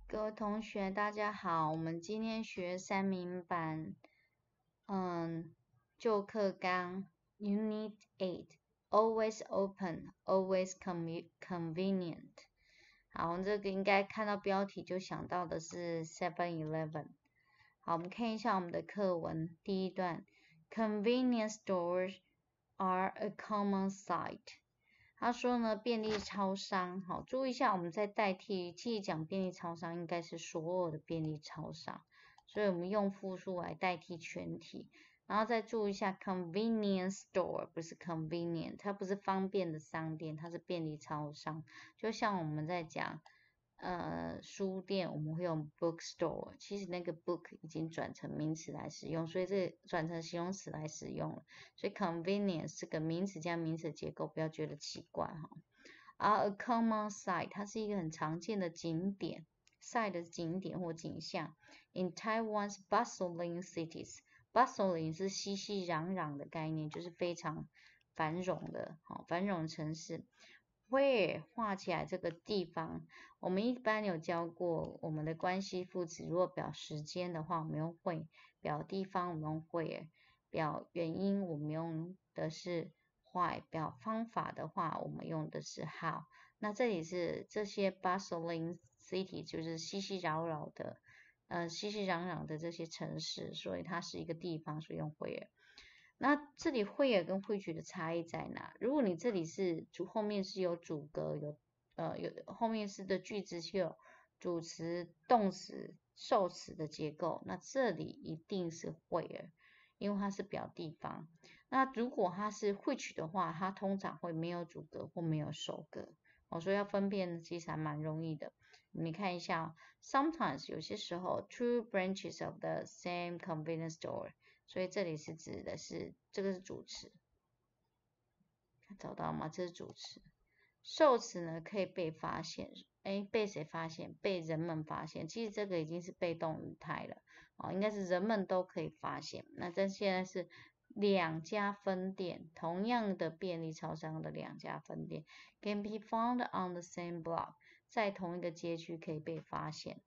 各位同学，大家好，我们今天学三民版，旧课纲 Unit 8，Always open, always convenient。好，这个应该看到标题就想到的是 7-Eleven。好，我们看一下我们的课文第一段 ，Convenience stores are a common sight。他说呢，便利超商，好，注意一下，我们在代替，其实讲便利超商应该是所有的便利超商，所以我们用复数来代替全体，然后再注意一下 convenience store 不是 convenient， 它不是方便的商店，它是便利超商，就像我们在讲书店，我们会用 bookstore， 其实那个 book 已经转成名词来使用，所以这转成形容词来使用了。所以 convenience 是个名词加名词结构，不要觉得奇怪哈。而 a common sight 它是一个很常见的景点 ，sight 的景点或景象。In Taiwan's bustling cities，bustling 是熙熙攘攘的概念，就是非常繁荣的，繁荣的城市。Where 画起来这个地方，我们一般有教过我们的关系副词，如果表时间的话，我们用 when；表地方我们用 where；表原因我们用的是 why；表方法的话，我们用的是 how。那这里是这些 bustling city， 就是熙熙攘攘的这些城市，所以它是一个地方，所以用 where。那这里会也跟会取的差异在哪？如果你这里是后面是有主格，有后面是的句子是有主词、动词、受词的结构，那这里一定是会因为它是表地方。那如果它是会取的话，它通常会没有主格或没有首格。所以要分辨其实还蛮容易的。你看一下，sometimes 有些时候 two branches of the same convenience store。所以这里是指的是这个是主词，找到吗？这是主词。受词呢可以被发现，被谁发现？被人们发现。其实这个已经是被动语态了，应该是人们都可以发现。那这现在是两家分店，同样的便利超商的两家分店 can be found on the same block， 在同一个街区可以被发现。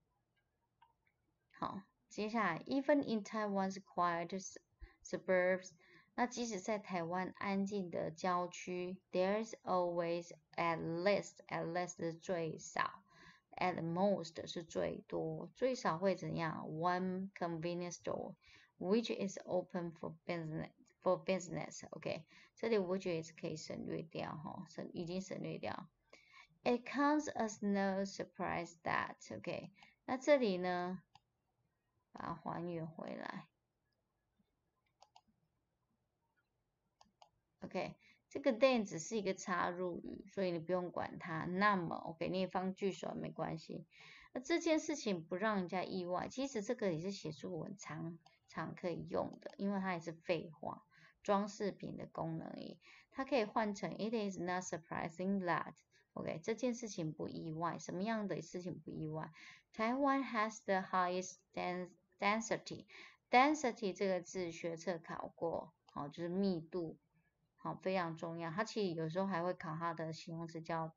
好。接下来 ，even in Taiwan's quiet suburbs， 那即使在台湾安静的郊区 ，there's always at least 是最少 ，at most 是最多，最少会怎样 ？One convenience store which is open for business，OK， 这里我觉得是可以省略掉哈，已经省略掉。It comes as no surprise that，OK， 那这里呢？把它还原回来。OK， 这个 then 只是一个插入语，所以你不用管它。那么 OK， 你也放句首没关系。那这件事情不让人家意外，其实这个也是写作文常可以用的，因为它也是废话、装饰品的功能而已。它可以换成 It is not surprising that OK， 这件事情不意外。什么样的事情不意外？Taiwan has the highest density。density 这个字学测考过，好，就是密度。好，非常重要。它其实有时候还会考它的形容词叫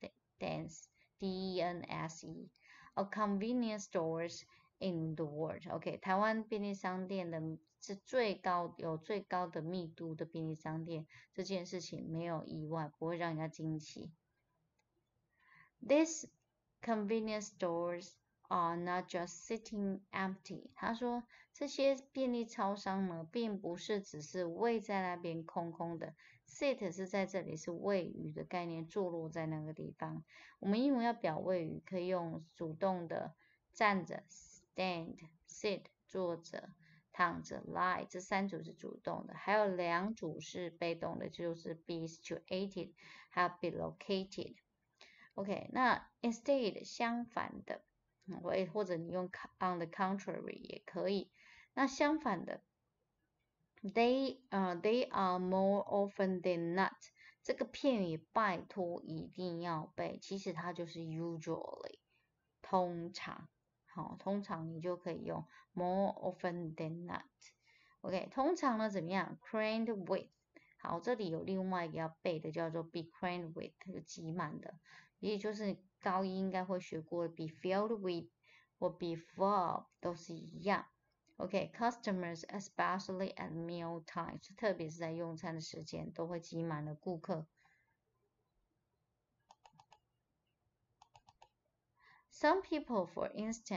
dense，D-E-N-S-E。A convenience stores in the world。OK， 台湾便利商店的是有最高的密度的便利商店，这件事情没有意外，不会让人家惊奇。These convenience stores are not just sitting empty。他说这些便利超商呢，并不是只是位在那边空空的。Sit 是在这里是位于的概念，坐落在那个地方。我们英文要表位于，可以用主动的站着 stand、sit 坐着、躺着 lie， 这三组是主动的，还有两组是被动的，就是 be situated 还有 be located。OK， 那 instead 相反的，或者你用 on the contrary 也可以。那相反的 they are more often than not， 这个片语拜托一定要背，其实它就是 usually， 通常，好，通常你就可以用 more often than not。OK， 通常呢怎么样 ？Crammed with， 好，这里有另外一个要背的叫做 be crammed with， 就挤满的，也就是高一应该会学过 be filled with 或 be full of 都是一样。OK，customers especially at meal times， 特别是在用餐的时间都会挤满了顾客。Some people, for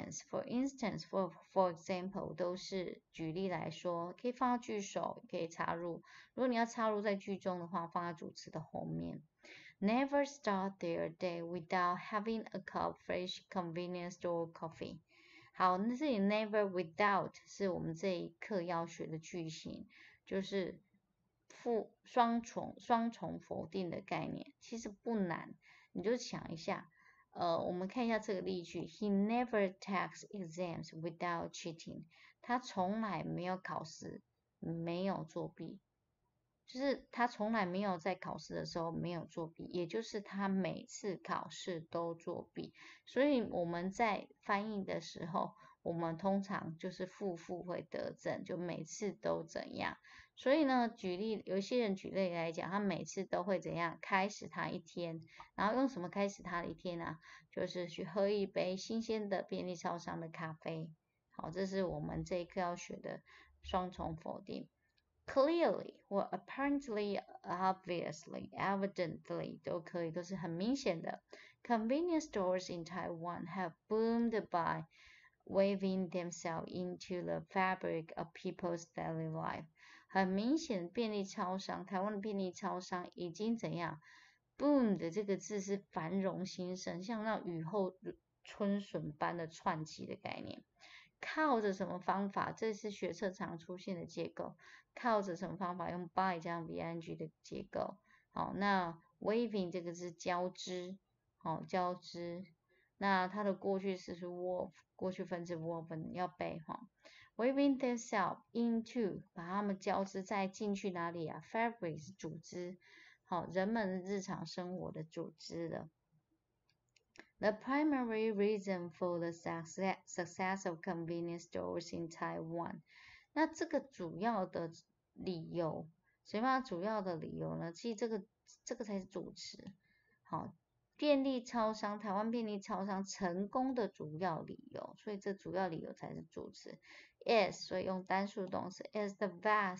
example， 都是举例来说，可以放到句首，可以插入。如果你要插入在句中的话，放在主词的后面。Never start their day without having a cup of fresh convenience store coffee。好，那这里 never without 是我们这一课要学的句型，就是双重否定的概念，其实不难，你就想一下。我们看一下这个例句 ：He never takes exams without cheating。他从来没有考试，没有作弊。就是他从来没有在考试的时候没有作弊，也就是他每次考试都作弊。所以我们在翻译的时候，我们通常就是负会得正，就每次都怎样。所以呢，有一些人举例来讲，他每次都会怎样开始他一天，然后用什么开始他的一天呢？就是去喝一杯新鲜的便利超商的咖啡。好，这是我们这一课要学的双重否定。Clearly 或 apparently, obviously, evidently 都可以，都是很明显的。Convenience stores in Taiwan have boomed by weaving themselves into the fabric of people's daily life。很明显，便利超商，台湾的便利超商已经怎样 ？Boom 的这个字是繁荣兴盛，像那雨后春笋般的串起的概念。靠着什么方法？这是学测常出现的结构。靠着什么方法？用 by 这样 ing 的结构。好，那 waving 这个是交织，好，交织。那它的过去式是 wove， 过去分词 woven 要背哈。Waving themselves into， 把它们交织在进去哪里啊 ？Fabric 是组织，好，人们日常生活的组织的。The primary reason for the success of convenience stores in Taiwan， 那这个主要的理由，什么主要的理由呢？其实这个才是主词。好，便利超商，台湾便利超商成功的主要理由，所以这主要理由才是主词。is， 所以用单数动词 is the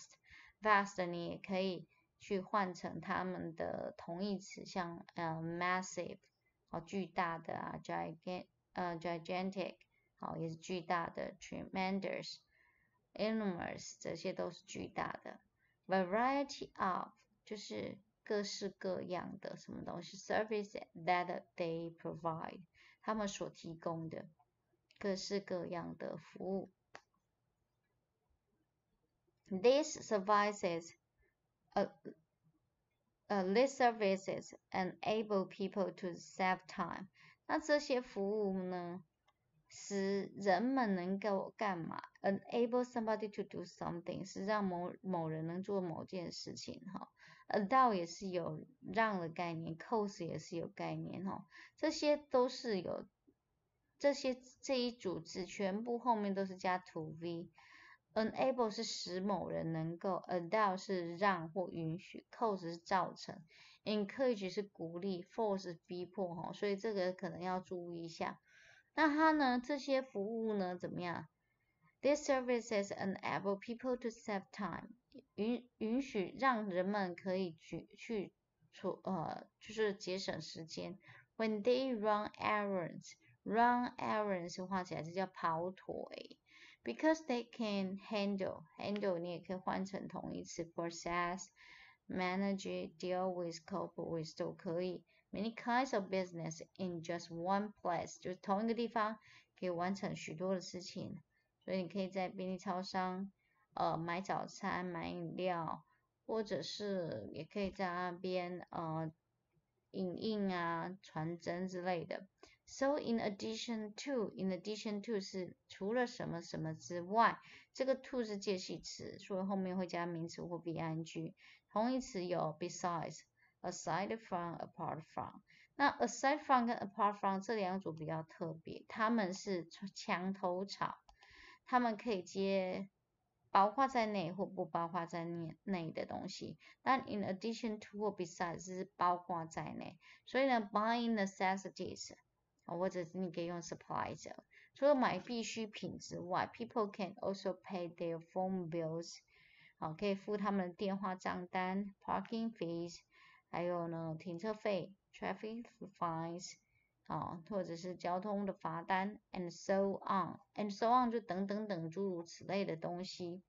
vast 你也可以去换成它们的同义词，像massive。好，巨大的啊 ，gigantic， 好，也是巨大的 ，tremendous，enormous， 这些都是巨大的。Variety of 就是各式各样的什么东西 ，service that they provide， 他们所提供的各式各样的服务。These services enable people to save time。那这些服务呢，使人们能够干嘛 ？Enable somebody to do something 是让某人能做某件事情哈。Allow 也是有让的概念 ，cause 也是有概念哈。这些都是有这一组字全部后面都是加 to v。Enable 是使某人能够 ，allow 是让或允许 ，cause 是造成 ，encourage 是鼓励 ，force 是逼迫哈，所以这个可能要注意一下。那它呢，这些服务呢怎么样 ？These services enable people to save time， 允许让人们可以就是节省时间。When they run errands，run errands 画起来就叫跑腿。Because they can handle 你也可以换成同义词 process, manage, deal with, cope with 都可以。Many kinds of business in just one place， 就是同一个地方可以完成许多的事情。所以你可以在便利超商买早餐、买饮料，或者是也可以在那边影印啊、传真之类的。So in addition to 是除了什么什么之外，这个 to 是介系词，所以后面会加名词或 ing。同义词有 besides、aside from、apart from。那 aside from 跟 apart from 这两组比较特别，它们是墙头草，它们可以接包括在内或不包括在内的东西。但 in addition to 或 besides 是包括在内，所以呢 buying necessities。或者是你可以用 supplies， 除了买必需品之外 ，people can also pay their phone bills， 好，可以付他们的电话账单 ，parking fees， 还有呢停车费 ，traffic fines， 好，或者是交通的罚单 ，and so on，and so on 就等等等诸如此类的东西，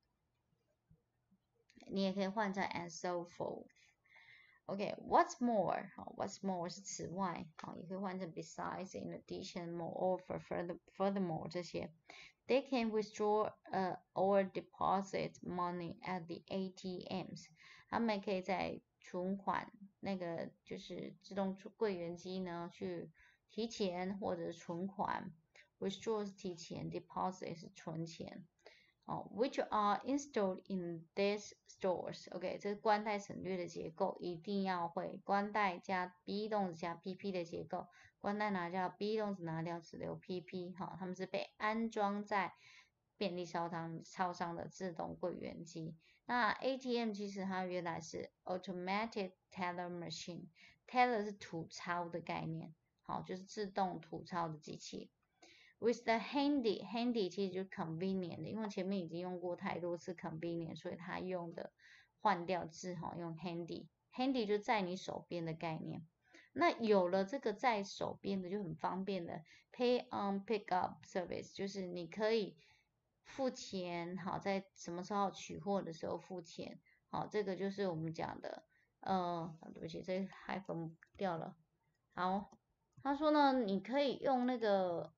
你也可以换成 and so forth。OK，what's more， 好 ，what's more 是此外，好，也可以换成 besides，in addition，moreover，furthermore 这些。They can withdraw or deposit money at the ATMs。他们可以在存款那个就是自动柜员机呢去提钱或者存款。Withdraw 是提钱 ，deposit 是存钱。which are installed in these stores。OK， 这是关代省略的结构，一定要会。关代加 be 动词加 PP 的结构，关代拿掉 be 动词拿掉，只留 PP。好，他们是被安装在便利超商的自动柜员机。那 ATM 其实它原来是 automatic teller machine，teller 是吐钞的概念，好，就是自动吐钞的机器。With the handy 其实就是 convenient 的，因为前面已经用过太多次 convenient， 所以它用的换掉字哈，用 handy 就在你手边的概念。那有了这个在手边的就很方便的 pay on pick up service， 就是你可以付钱，好，在什么时候取货的时候付钱，好，这个就是我们讲的，对不起，这hyphen掉了。好，他说呢，你可以用那个。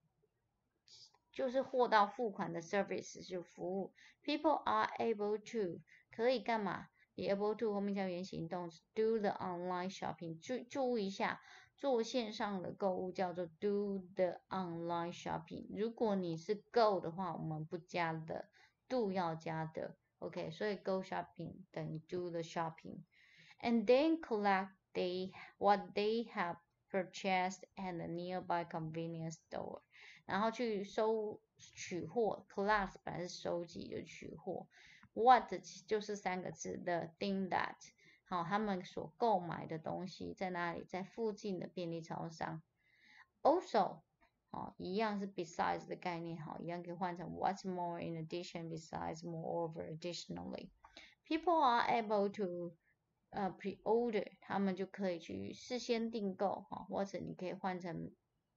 就是货到付款的 service 就服务 ，people are able to 可以干嘛？也 able to 后面加原形动词 do the online shopping， 注意一下，做线上的购物叫做 do the online shopping。如果你是 go 的话，我们不加的 do 要加的 ，OK， 所以 go shopping 等于 do the shopping，and then collect what they have purchased at a nearby convenience store。然后去取货 ，collect 本来是收集就取货 ，what 就是三个字的 thing that， 好，他们所购买的东西在哪里？在附近的便利超商。Also， 好，一样是 besides 的概念，好，一样可以换成 what's more in addition besides moreover additionally。People are able to pre-order， 他们就可以去事先订购，哈，或者你可以换成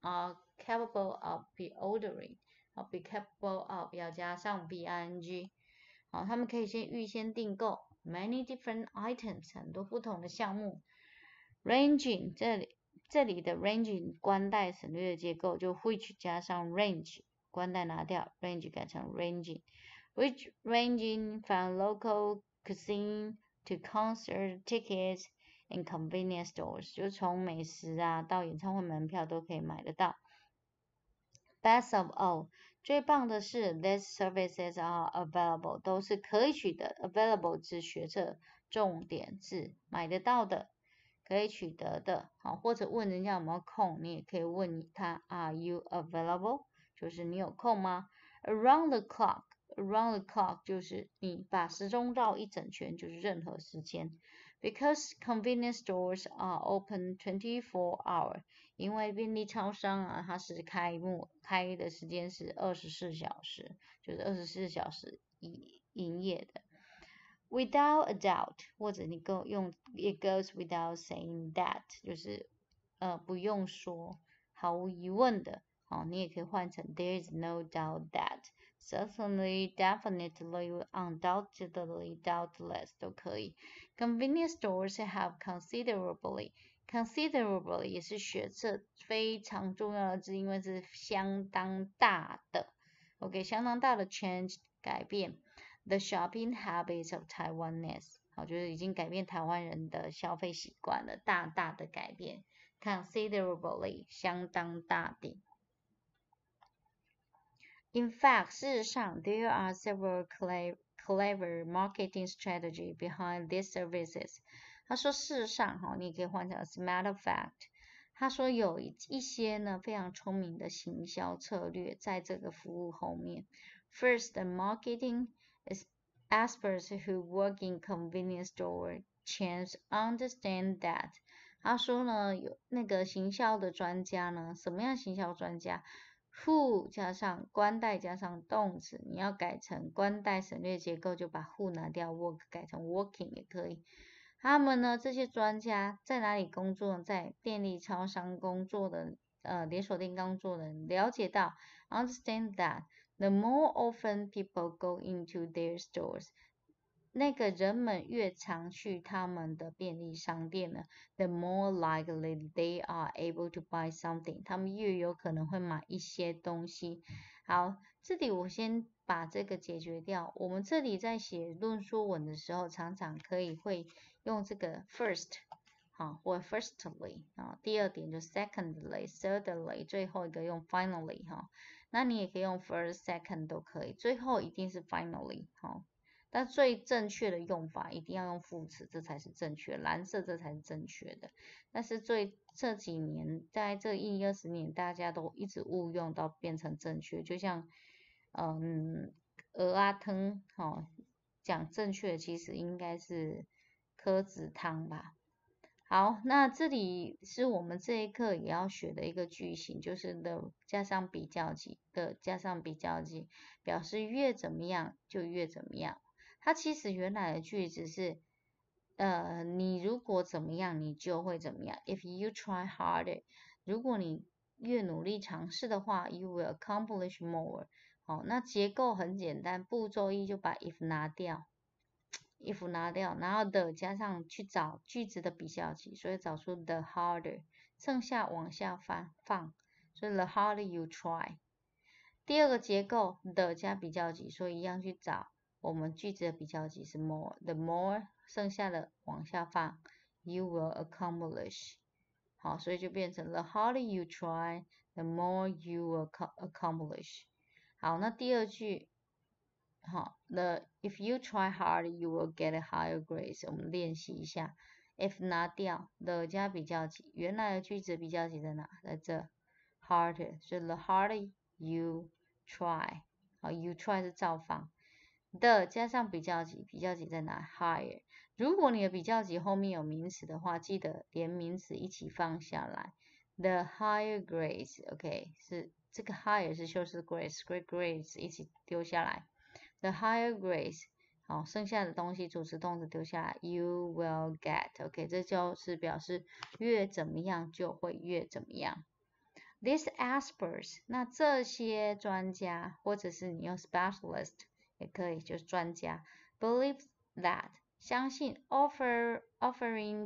capable of pre-ordering， be capable of 要加上 bing， 好，他们可以预先订购 many different items， 很多不同的项目 ，ranging 这里的 ranging 关代省略的结构就 which 加上 range， 关代拿掉 range 改成 ranging，which ranging from local cuisine to concert tickets and convenience stores， 就从美食啊到演唱会门票都可以买得到。Best of all， 最棒的是 these services are available， 都是可以取得 available 指学测重点字买得到的，可以取得的，好，或者问人家有没有空，你也可以问他 Are you available？ 就是你有空吗 ？Around the clock。Around the clock 就是你把时钟绕一整圈，就是任何时间。Because convenience stores are open 24 hours， 因为便利超商啊，它是开的时间是24小时，就是24小时营业的。Without a doubt， 或者你用 it goes without saying that， 就是不用说，毫无疑问的。好，你也可以换成 There is no doubt that。Certainly, definitely, undoubtedly, doubtless 都可以。Convenience stores have considerably 也是学测非常重要的字，因为是相当大的 ，OK， 相当大的 change 改变 the shopping habits of Taiwanese， 好，就是已经改变台湾人的消费习惯了，大大的改变 ，considerably 相当大的。In fact， 事实上 ，there are several clever marketing strategy behind these services。他说，事实上，哈，你也可以换成 as a matter of fact。他说有一些呢非常聪明的行销策略在这个服务后面。First, the marketing experts who work in convenience store chains understand that。他说呢，有那个行销的专家呢，什么样行销专家 who 加上冠带加上动词，你要改成冠带省略结构，就把 who 拿掉 ，work 改成 working 也可以。他们呢，这些专家在哪里工作？在便利超商工作的，连锁店工作的人了解到 ，understand that the more often people go into their stores，那个人们越常去他们的便利商店呢，the more likely they are able to buy something，他们越有可能会买一些东西。好，这里我先把这个解决掉。我们这里在写论说文的时候，常常会用这个 first， 好，或 firstly 啊，第二点就 secondly、thirdly，最后一个用 finally 哈。那你也可以用 first、second 都可以，最后一定是 finally 好。但最正确的用法一定要用副词，这才是正确，蓝色这才是正确的。但是这几年，在这10-20年，大家都一直误用到变成正确，就像鹅啊汤，哦，讲正确其实应该是柯子汤吧。好，那这里是我们这一课也要学的一个句型，就是 the 加上比较级的加上比较级，表示越怎么样就越怎么样。它其实原来的句子是，你如果怎么样，你就会怎么样。If you try harder，如果你越努力尝试的话，you will accomplish more。好，那结构很简单，步骤一就把 if 拿掉，if 拿掉，然后的加上去找句子的比较级，所以找出 the harder，剩下往下放，所以 the harder you try。第二个结构的加比较级，所以一样去找我们句子的比较级是 more，the more 剩下的往下放 you will accomplish。好，所以就变成 the harder you try，the more you will accomplish。好，那第二句，好if you try hard you will get a higher grade。我们练习一下 ，if 拿掉 the 加比较级，原来的句子比较级在哪？在这 harder，所以 the harder you try， 好 you try 是造访的加上比较级，比较级在哪 higher。如果你的比较级后面有名词的话，记得连名词一起放下来。The higher grades，OK，是这个 higher 是修饰 grades，great grades 一起丢下来。The higher grades， 好，剩下的东西主词动词丢下来。You will get，OK，这就是表示越怎么样就会越怎么样。These experts， 那这些专家，或者是你用 specialist 也可以，就是专家 ，believe that 相信 offering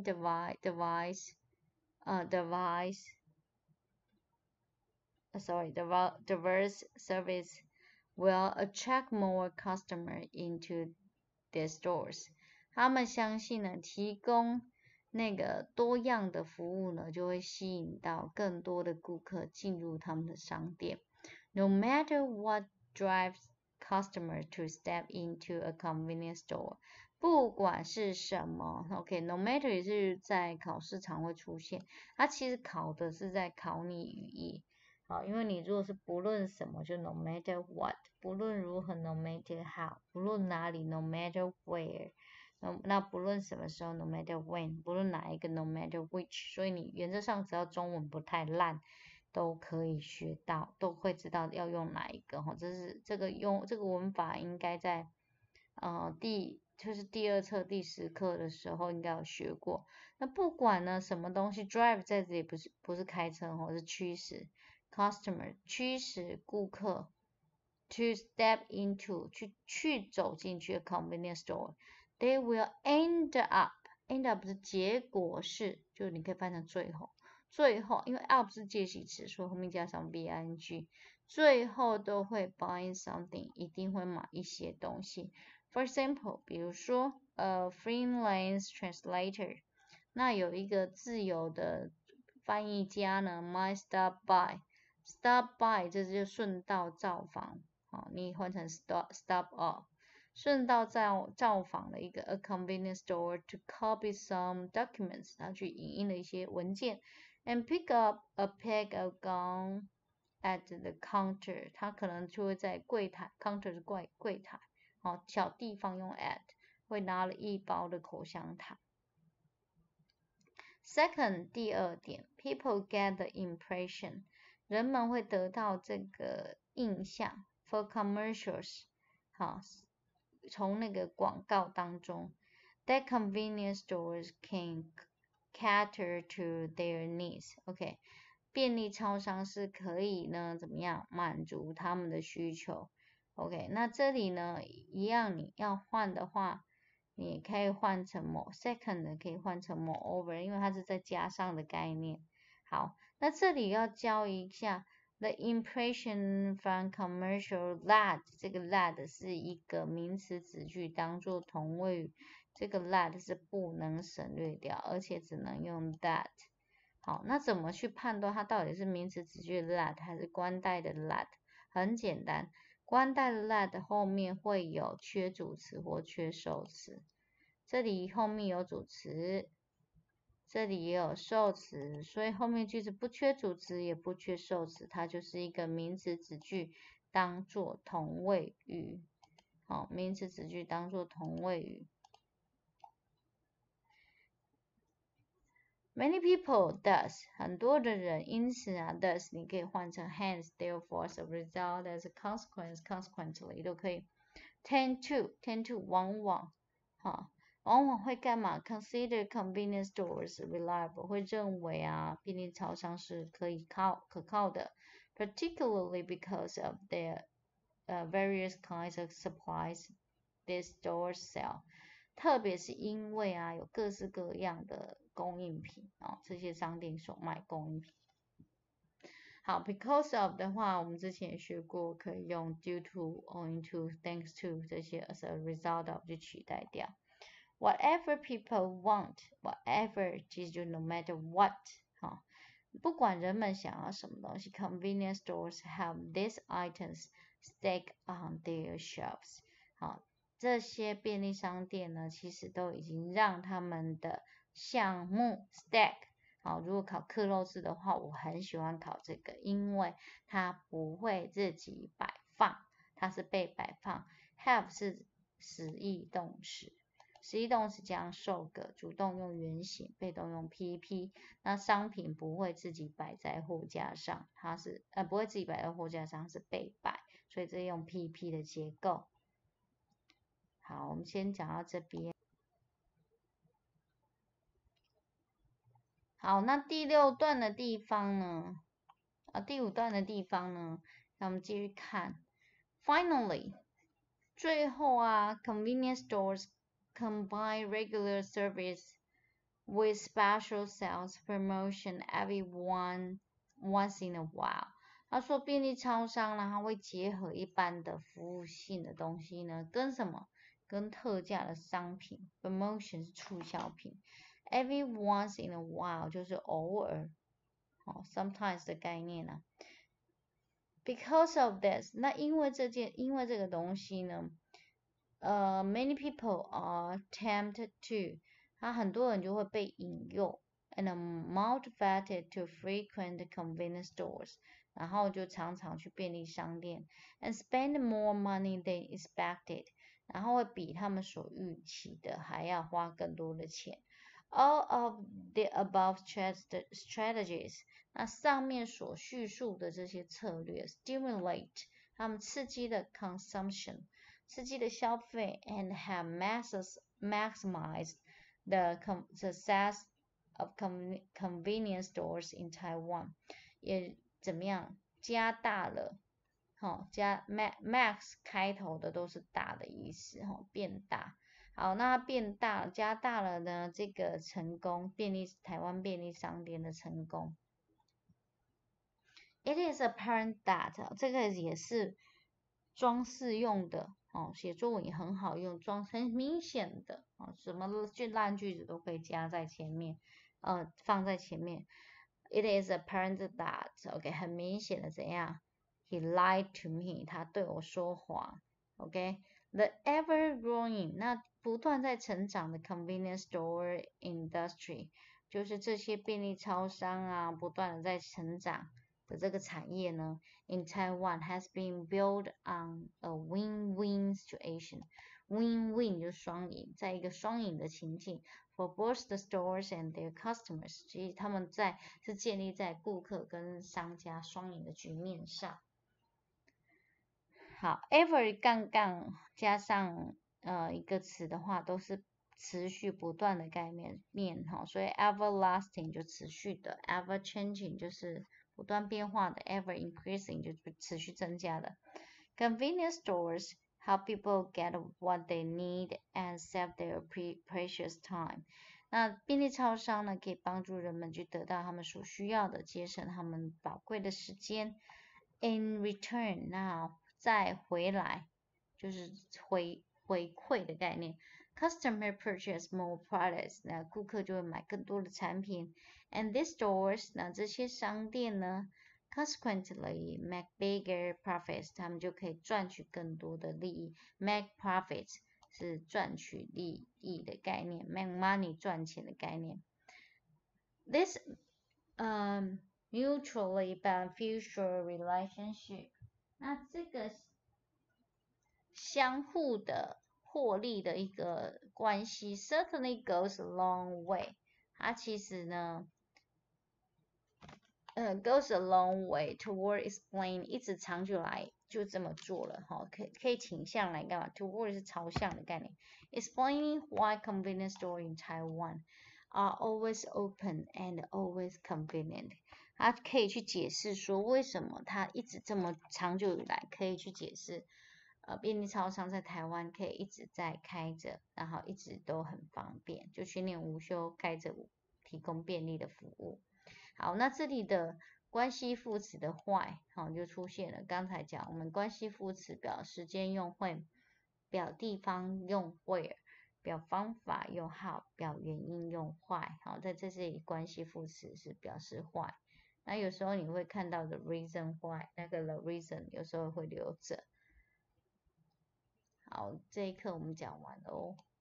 diverse service will attract more customers into their stores。他们相信呢，提供那个多样的服务呢，就会吸引到更多的顾客进入他们的商店。No matter what drives customers to step into a convenience store，不管是什么 ，OK，no matter 也是在考试常会出现，它其实考的是在考你语义。好，因为你如果是不论什么，就 no matter what， 不论如何 no matter how， 不论哪里 no matter where， 那不论什么时候 no matter when， 不论哪一个 no matter which， 所以你原则上只要中文不太烂，都可以学到，都会知道要用哪一个哈。这是这个文法应该在就是第二册第10课的时候应该有学过。那不管呢什么东西 drive 在这里不是开车哦，是驱使。Customer 驱使顾客 to step into 去走进去 a convenience store， they will end up 是结果是，就你可以翻成最后，因为 up 是介系词，所以后面加上 bing， 最后都会 buying something， 一定会买一些东西。For example， 比如说freelance translator， 那有一个自由的翻译家呢 might stop by。Stop by 这就顺道造访，好，你换成 stop off， 顺道造访了一个 a convenience store to copy some documents， 他去影印了一些文件 ，and pick up a pack of gum at the counter， 他可能就会在柜台 ，counter 是柜台，好，小地方用 at， 会拿了一包的口香糖。Second， 第二点 ，people get the impression。 人们会得到这个印象 for commercials， 好，从那个广告当中 that convenience stores can cater to their needs。OK， 便利超商是可以呢怎么样满足他们的需求。OK， 那这里呢一样，你要换的话，你可以换成 more，second 可以换成 moreover， 因为它是在加上的概念。好，那这里要教一下 the impression from commercial that， 这个 that 是一个名词子句，当做同位语，这个 that 是不能省略掉，而且只能用 that。好，那怎么去判断它到底是名词子句的 that 还是关代的 that？ 很简单。关代的 that 后面会有缺主词或缺受词，这里后面有主词，这里也有受词，所以后面句子不缺主词也不缺受词，它就是一个名词子句当做同位语。好，名词子句当做同位语。Many people thus， 很多的人因此啊 thus 你可以换成 hence therefore as a result as a consequence consequently 都可以。tend to 往往往往会干嘛 consider convenience stores reliable 会认为啊便利超商是可靠的 particularly because of their various kinds of supplies these stores sell， 特别是因为啊有各式各样的供应品这些商店所卖供应品。好 ，because of 的话，我们之前也学过，可以用 due to、owing to、thanks to 这些 as a result of 就取代掉。Whatever people want, whatever 其实就 no matter what 不管人们想要什么东西 ，convenience stores have these items stacked on their shelves。这些便利商店呢，其实都已经让他们的项目 stack。如果考克漏字的话，我很喜欢考这个，因为它不会自己摆放，它是被摆放。Have 是实义动词，实义动词加受格，主动用原形，被动用 PP。那商品不会自己摆在货架上，它是不会自己摆在货架上，是被摆，所以这用 PP 的结构。好，我们先讲到这边。好，那第六段的地方呢？第五段的地方呢？那我们继续看。Finally， 最后啊 ，convenience stores combine regular service with special sales promotion every once in a while。他说便利超商呢，它会结合一般的服务性的东西呢，跟什么？跟特价的商品 ，promotion 是促销品。Every once in a while 就是偶尔，sometimes 的概念呢。Because of this， 那因为这个东西呢，many people are tempted to， 很多人就会被引诱 ，and motivated to frequent convenience stores， 然后就常常去便利商店 ，and spend more money than expected， 然后会比他们所预期的还要花更多的钱。All of the above strategies， 那上面所叙述的这些策略 stimulate， 他们刺激的 consumption， 刺激的消费 and have maximized the success of convenience stores in Taiwan， 也怎么样加大了加 max 开头的都是大的意思变大。好，那它变大加大了呢这个成功，台湾便利商店的成功。It is apparent that 这个也是装饰用的写作文也很好用，很明显的什么烂句子都可以加在前面，放在前面。It is apparent that OK 很明显的怎样 ？He lied to me， 他对我说谎。OK，the ever growing 那不断在成长的 convenience store industry， 就是这些便利超商啊，不断的在成长的这个产业呢 ，in Taiwan has been built on a win-win situation。 win-win 就双赢，在一个双赢的情境。For both the stores and their customers， 其实他们是建立在顾客跟商家双赢的局面上。好 ，ever 杠杠加上一个词的话，都是持续不断的概念哈，所以 everlasting 就持续的 ，ever changing 就是不断变化的 ，ever increasing 就持续增加的。Convenience stores help people get what they need and save their precious time。那便利超商呢，可以帮助人们去得到他们所需要的，节省他们宝贵的时间。In return， 那再回来就是回馈的概念。Customer purchase more products， 那顾客就会买更多的产品。And these stores， 那这些商店呢 ，consequently make bigger profits， 他们就可以赚取更多的利益。Make profits 是赚取利益的概念 ，make money 赚钱的概念。This mutually beneficial relationship， 那这个相互的获利的一个关系 ，certainly goes a long way。它其实呢，goes a long way toward explain， 一直长久来就这么做了哈，可以倾向来干嘛 ？Toward 是朝向的概念。Explaining why convenience stores in Taiwan are always open and always convenient。它可以去解释说为什么它一直这么长久以来可以去解释。便利超商在台湾可以一直在开着，然后一直都很方便，就全年无休开着，提供便利的服务。好，那这里的关系副词的 why 好就出现了。刚才讲我们关系副词表时间用 when， 表地方用 where， 表方法用 how， 表原因用 why。好，在这里关系副词是表示 why。那有时候你会看到的 reason why， 那个 the reason 有时候会留着。好，这一课我们讲完了哦。